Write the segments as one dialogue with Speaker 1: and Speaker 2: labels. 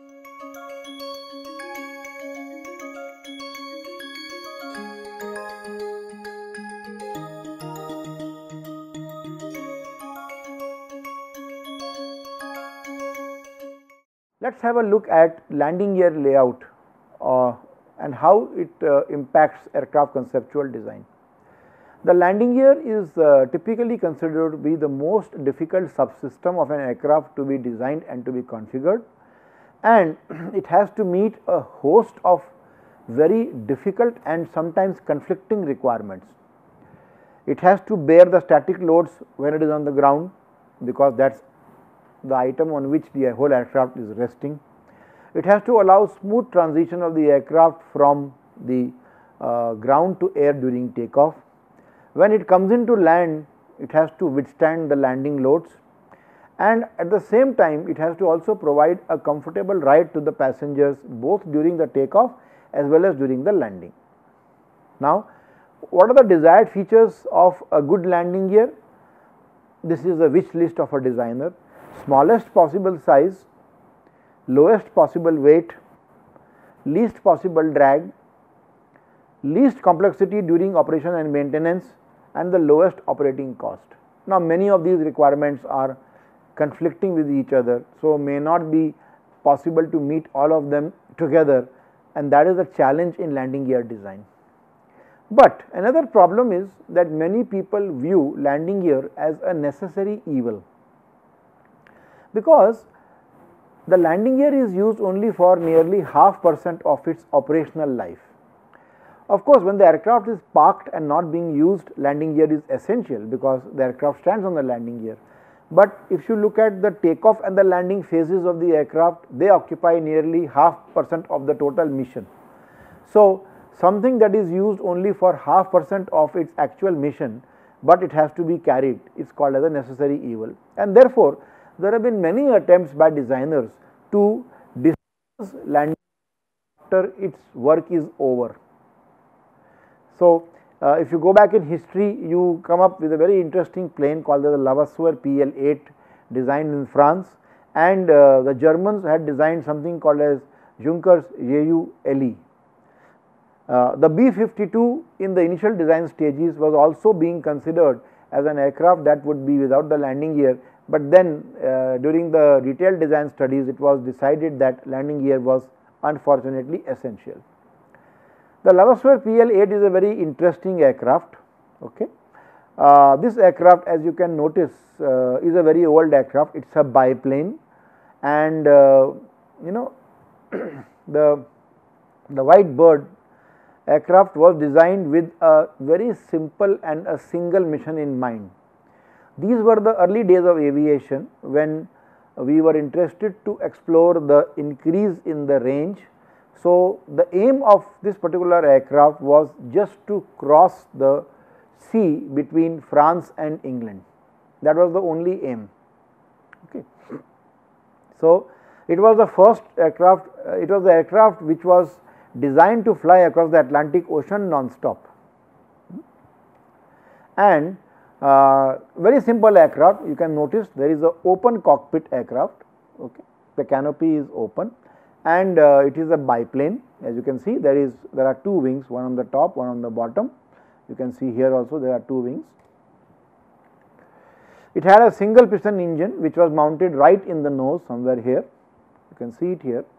Speaker 1: Let us have a look at landing gear layout and how it impacts aircraft conceptual design. The landing gear is typically considered to be the most difficult subsystem of an aircraft to be designed and to be configured, and it has to meet a host of very difficult and sometimes conflicting requirements. It has to bear the static loads when it is on the ground, because that is the item on which the whole aircraft is resting. It has to allow smooth transition of the aircraft from the ground to air during takeoff. When it comes into land, it has to withstand the landing loads, and at the same time it has to also provide a comfortable ride to the passengers both during the takeoff as well as during the landing. Now, what are the desired features of a good landing gear? This is a wish list of a designer: smallest possible size, lowest possible weight, least possible drag, least complexity during operation and maintenance, and the lowest operating cost. Now, many of these requirements are conflicting with each other, so may not be possible to meet all of them together, and that is a challenge in landing gear design. But another problem is that many people view landing gear as a necessary evil, because the landing gear is used only for nearly 0.5% of its operational life. Of course, when the aircraft is parked and not being used, landing gear is essential because the aircraft stands on the landing gear. But if you look at the takeoff and the landing phases of the aircraft, they occupy nearly 0.5% of the total mission. So, something that is used only for 0.5% of its actual mission, but it has to be carried, is called as a necessary evil. And therefore, there have been many attempts by designers to discuss landing after its work is over. So, if you go back in history, you come up with a very interesting plane called the Levasseur PL8, designed in France, and the Germans had designed something called as Junkers Ju-LE. The B-52 in the initial design stages was also being considered as an aircraft that would be without the landing gear, but then during the detailed design studies it was decided that landing gear was unfortunately essential. The Levasseur PL8 is a very interesting aircraft. Okay. This aircraft, as you can notice, is a very old aircraft. It is a biplane, and the White Bird aircraft was designed with a very simple and a single mission in mind. These were the early days of aviation, when we were interested to explore the increase in the range. So, the aim of this particular aircraft was just to cross the sea between France and England. That was the only aim. Okay. So, it was the first aircraft, it was the aircraft which was designed to fly across the Atlantic Ocean non-stop, and very simple aircraft. You can notice there is a open cockpit aircraft. Okay. The canopy is open, and it is a biplane. As you can see, there are two wings, one on the top, one on the bottom. You can see here also there are two wings. It had a single piston engine which was mounted right in the nose, somewhere here. You can see it here,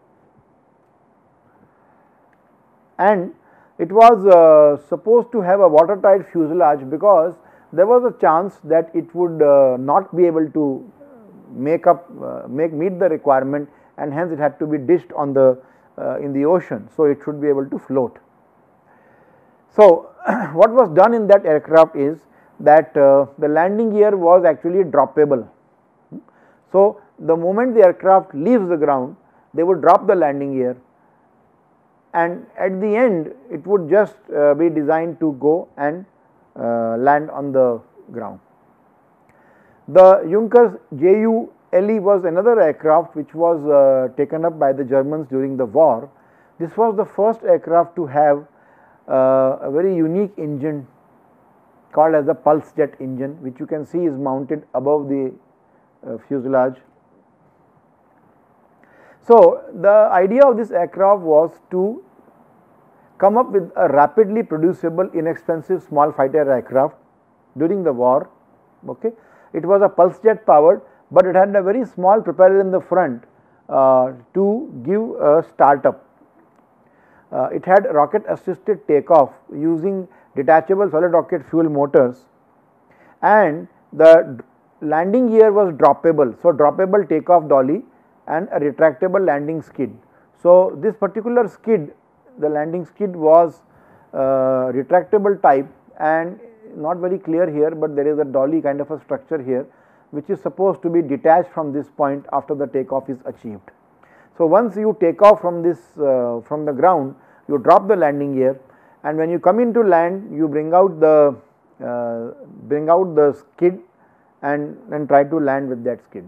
Speaker 1: and it was supposed to have a watertight fuselage, because there was a chance that it would not be able to meet the requirement, and hence it had to be dished on the in the ocean. So, it should be able to float. So, what was done in that aircraft is that the landing gear was actually droppable. So, the moment the aircraft leaves the ground, they would drop the landing gear, and at the end it would just be designed to go and land on the ground. The Junkers Ju-LE was another aircraft which was taken up by the Germans during the war. This was the first aircraft to have a very unique engine called as the pulse jet engine, which you can see is mounted above the fuselage. So, the idea of this aircraft was to come up with a rapidly producible, inexpensive small fighter aircraft during the war. Okay. It was a pulse jet powered, but it had a very small propeller in the front to give a startup. It had rocket assisted takeoff using detachable solid rocket fuel motors, and the landing gear was droppable. So, droppable takeoff dolly and a retractable landing skid. So, this particular skid, the landing skid was retractable type, and not very clear here, but there is a dolly kind of a structure here which is supposed to be detached from this point after the takeoff is achieved. So, once you take off from this from the ground, you drop the landing gear, and when you come into land, you bring out the skid and try to land with that skid.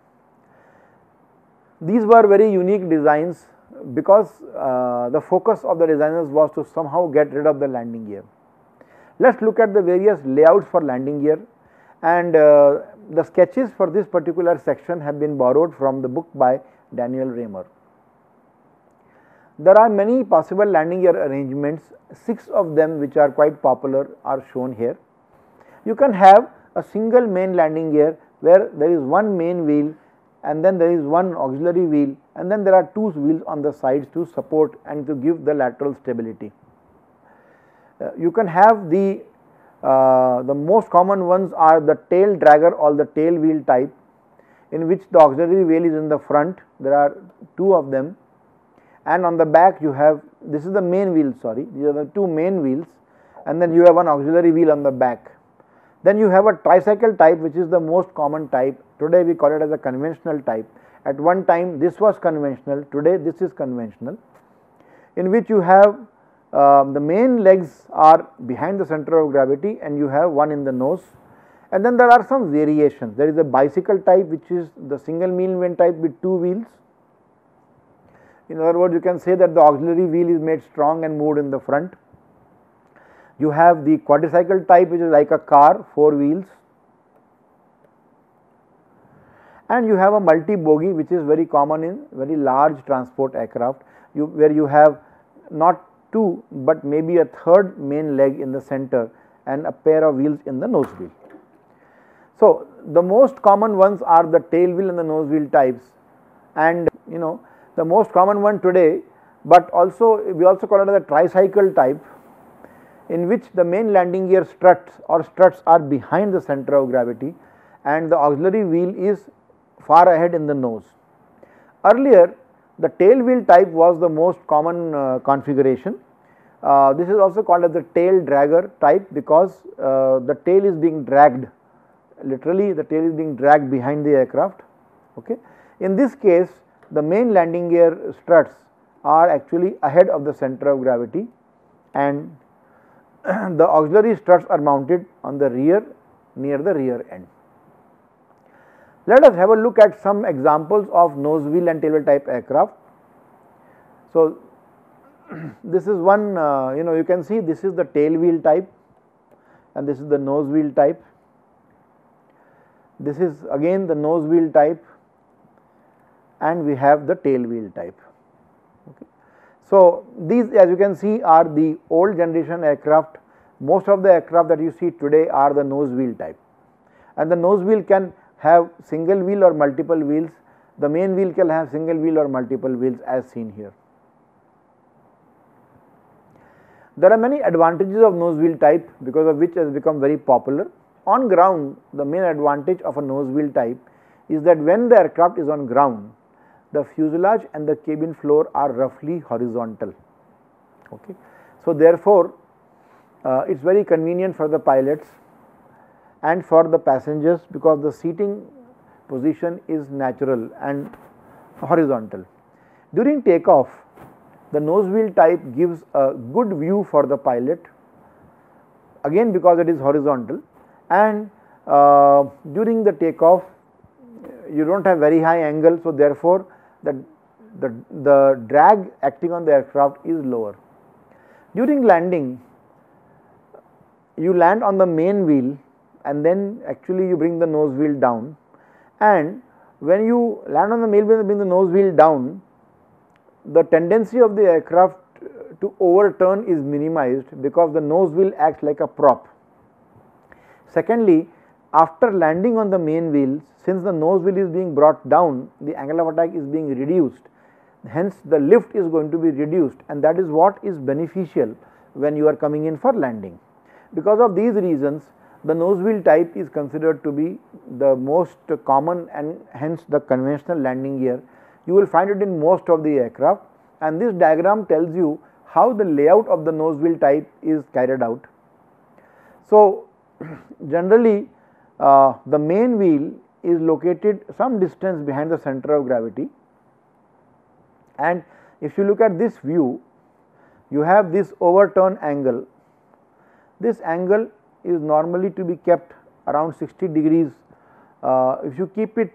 Speaker 1: These were very unique designs because the focus of the designers was to somehow get rid of the landing gear. Let us look at the various layouts for landing gear, and the sketches for this particular section have been borrowed from the book by Daniel Raymer. There are many possible landing gear arrangements. 6 of them which are quite popular are shown here. You can have a single main landing gear where there is one main wheel, and then there is one auxiliary wheel, and then there are 2 wheels on the sides to support and to give the lateral stability. You can have the most common ones are the tail dragger or the tail wheel type, in which the auxiliary wheel is in the front. There are 2 of them, and on the back you have, this is the main wheel, sorry, these are the 2 main wheels, and then you have one auxiliary wheel on the back. Then you have a tricycle type, which is the most common type. Today we call it as a conventional type. At one time this was conventional, today this is conventional, in which you have the main legs are behind the center of gravity and you have one in the nose, and then there are some variations. There is a bicycle type, which is the single main type with 2 wheels. In other words, you can say that the auxiliary wheel is made strong and moved in the front. You have the quadricycle type, which is like a car, 4 wheels, and you have a multi bogie, which is very common in very large transport aircraft, where you have not 2 but maybe a third main leg in the center and a pair of wheels in the nose wheel. So, the most common ones are the tail wheel and the nose wheel types, and the most common one today, but also we also call it as a tricycle type, in which the main landing gear struts are behind the center of gravity and the auxiliary wheel is far ahead in the nose. Earlier, the tail wheel type was the most common configuration. This is also called as the tail dragger type, because the tail is being dragged, literally the tail is being dragged behind the aircraft. Okay. In this case, the main landing gear struts are actually ahead of the center of gravity, and the auxiliary struts are mounted on the rear, near the rear end. Let us have a look at some examples of nose wheel and tail wheel type aircraft. So, this is one, you can see this is the tail wheel type and this is the nose wheel type. This is again the nose wheel type, and we have the tail wheel type. Okay. So, these, as you can see, are the old generation aircraft. Most of the aircraft that you see today are the nose wheel type, and the nose wheel can have single wheel or multiple wheels. The main wheel can have single wheel or multiple wheels, as seen here. There are many advantages of nose wheel type, because of which has become very popular. On ground, the main advantage of a nose wheel type is that when the aircraft is on ground, the fuselage and the cabin floor are roughly horizontal. Okay. So, therefore, it is very convenient for the pilots and for the passengers, because the seating position is natural and horizontal. During takeoff, the nose wheel type gives a good view for the pilot, again because it is horizontal, and during the takeoff you do not have very high angle. So, therefore, the drag acting on the aircraft is lower. During landing, you land on the main wheel and then actually you bring the nose wheel down, and when you land on the main wheel, bring the nose wheel down, the tendency of the aircraft to overturn is minimized because the nose wheel acts like a prop. Secondly, after landing on the main wheel, since the nose wheel is being brought down, the angle of attack is being reduced, hence the lift is going to be reduced, and that is what is beneficial when you are coming in for landing. Because of these reasons, the nose wheel type is considered to be the most common and hence the conventional landing gear. You will find it in most of the aircraft, and this diagram tells you how the layout of the nose wheel type is carried out. So, generally the main wheel is located some distance behind the center of gravity, and if you look at this view, you have this overturn angle. This angle is normally to be kept around 60 degrees. If you keep it,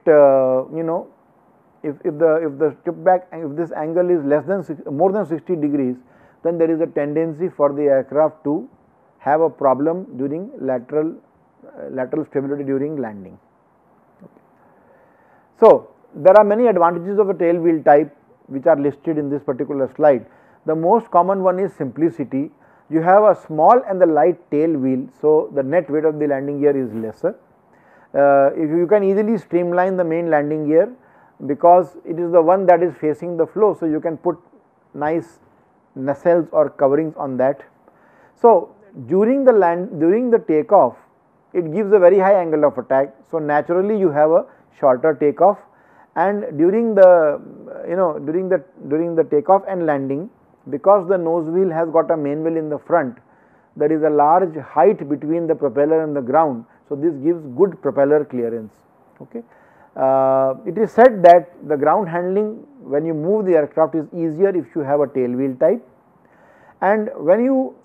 Speaker 1: if the tip back, if this angle is more than 60 degrees, then there is a tendency for the aircraft to have a problem during lateral stability during landing. Okay. So, there are many advantages of a tail wheel type which are listed in this particular slide. The most common one is simplicity. You have a small and the light tail wheel, so the net weight of the landing gear is lesser. If you can easily streamline the main landing gear because it is the one that is facing the flow, so you can put nice nacelles or coverings on that. So, during the takeoff, it gives a very high angle of attack. So, naturally you have a shorter takeoff, and during the during the takeoff and landing, because the nose wheel has got a main wheel in the front, there is a large height between the propeller and the ground. So, this gives good propeller clearance. Okay. It is said that the ground handling when you move the aircraft is easier if you have a tail wheel type, and when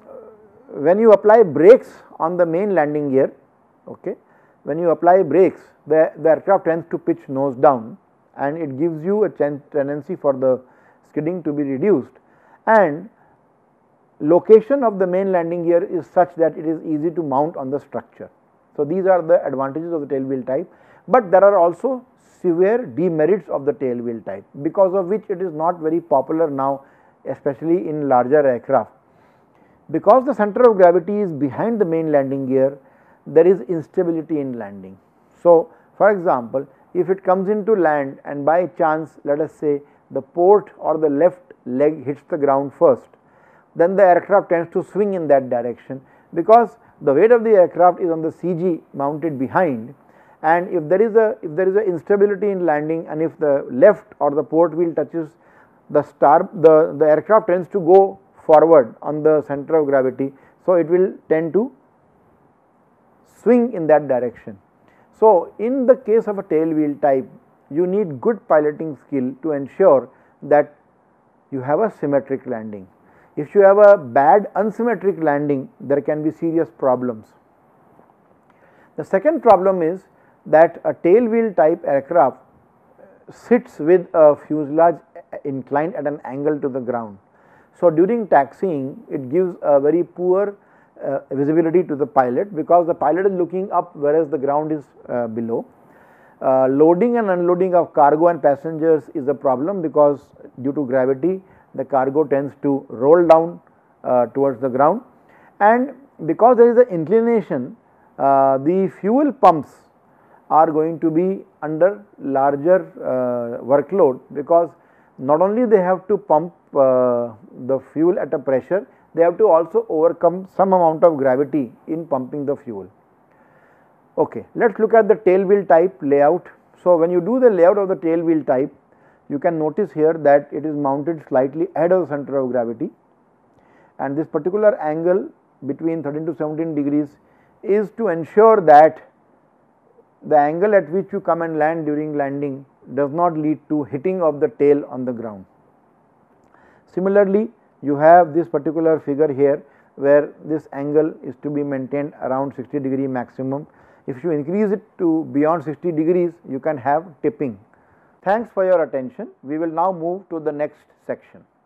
Speaker 1: you apply brakes on the main landing gear, okay, when you apply brakes, the aircraft tends to pitch nose down, and it gives you a tendency for the skidding to be reduced, and location of the main landing gear is such that it is easy to mount on the structure. So, these are the advantages of the tail wheel type, but there are also severe demerits of the tail wheel type, because of which it is not very popular now, especially in larger aircraft. Because the center of gravity is behind the main landing gear, there is instability in landing. So, for example, if it comes into land and by chance, let us say the port or the left leg hits the ground first, then the aircraft tends to swing in that direction, because the weight of the aircraft is on the CG mounted behind, and if there is a instability in landing, and if the left or the port wheel touches the aircraft tends to go forward on the center of gravity. So, it will tend to swing in that direction. So, in the case of a tail wheel type, you need good piloting skill to ensure that you have a symmetric landing. If you have a bad unsymmetric landing, there can be serious problems. The second problem is that a tail wheel type aircraft sits with a fuselage inclined at an angle to the ground. So, during taxiing, it gives a very poor visibility to the pilot, because the pilot is looking up whereas the ground is below. Loading and unloading of cargo and passengers is a problem, because due to gravity the cargo tends to roll down towards the ground, and because there is an inclination, the fuel pumps are going to be under larger workload, because not only they have to pump the fuel at a pressure, they have to also overcome some amount of gravity in pumping the fuel. Okay, let us look at the tail wheel type layout. So, when you do the layout of the tail wheel type, you can notice here that it is mounted slightly ahead of the center of gravity, and this particular angle between 13 to 17 degrees is to ensure that the angle at which you come and land during landing does not lead to hitting of the tail on the ground. Similarly, you have this particular figure here where this angle is to be maintained around 60 degree maximum. If you increase it to beyond 60 degrees, you can have tipping. Thanks for your attention. We will now move to the next section.